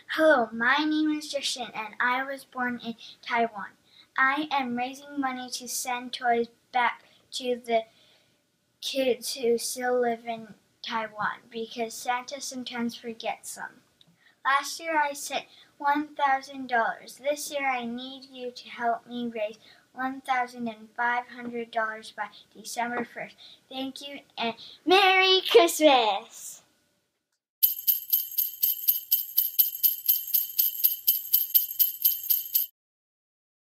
Hello, my name is Justin and I was born in Taiwan. I am raising money to send toys back to the kids who still live in Taiwan because Santa sometimes forgets some. Last year I sent $1,000. This year I need you to help me raise $1,500 by December 1st. Thank you and Merry Christmas!